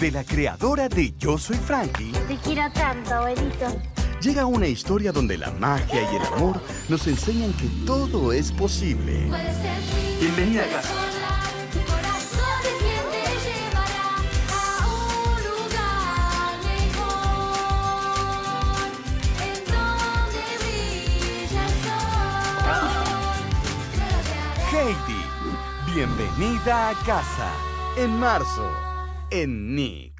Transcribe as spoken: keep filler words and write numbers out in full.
de la creadora de Yo Soy Frankie. Te quiero tanto, abuelito. Llega una historia donde la magia y el amor nos enseñan que todo es posible. Bienvenida a casa. Heidi, bienvenida a casa. En marzo, en Nick.